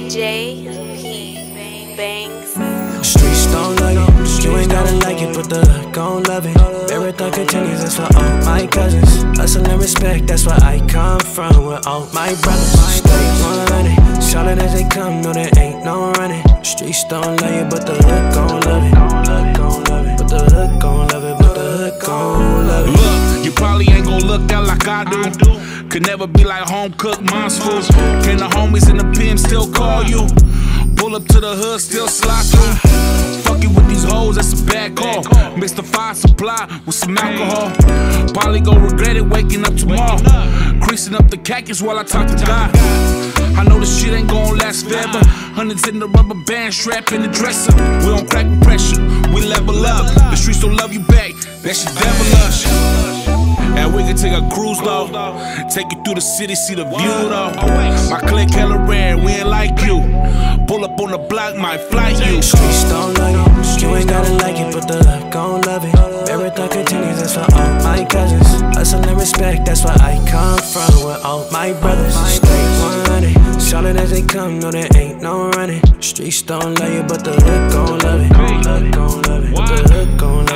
Bangs. Streets don't love you, you ain't gotta like it, but the hood gon' love it. Marathon continues, that's for all my cousins. Hustle and respect, that's where I come from. With all my brothers, stay 100. Solid as they come, no there ain't no running. Streets don't love you, but the hood gon' love it. But the hood gon' love it, but the hood gon' love it. Look, you probably ain't gon' look out like I do. Could never be like home cooked mom's food. Can the homies in the pen still call you? Pull up to the hood, still slide through. Fucking with these hoes, that's a bad call. Mix the fire supply with some alcohol. Probably gon' regret it waking up tomorrow. Creasing up the khakis while I talk to God. I know this shit ain't gon' last forever. Hundreds in the rubber band, strap in the dresser. We don't crack with pressure, we level up. The streets don't love you back, that shit devilish. And we can take a cruise though. Take you through the city, see the view though. My clique hella rare, we ain't like you. Pull up on the block, might flight you. Streets don't love you, you ain't gotta like it, but the hood gon' love it. Marathon continues, that's for all my cousins. Hustle and respect, that's where I come from. With all my brothers, stay 100. Solid as they come, no there ain't no running. Streets don't love you, but the hood gon' love it. But the hood gon' love it, but the hood gon'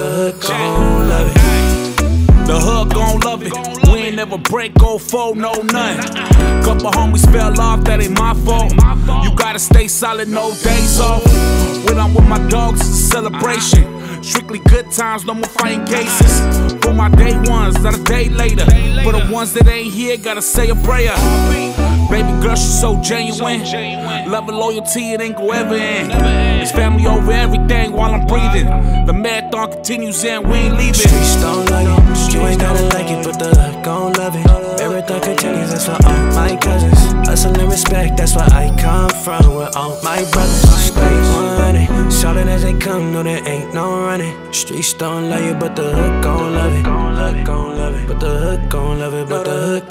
love it. The hood gon' love it. We ain't never break, go fold, no none. Couple homies fell off, that ain't my fault. You gotta stay solid, no days off. When I'm with my dogs, it's a celebration. Strictly good times, no more fighting cases. For my day ones, not a day later. For the ones that ain't here, gotta say a prayer. Baby girl, she's so genuine. Love and loyalty, it ain't go ever end. It's family over everything while I'm breathing. The marathon continues and we ain't leaving. Streets don't love you, you ain't gotta like it, but the hood gon' love it. Marathon continues, that's for all my cousins. Hustle and respect, that's where I come from. With all my brothers, stay 100. Solid as they come, no there ain't no running. Streets don't love you, but the hood gon' love it. But the hood gon' love it, but the hood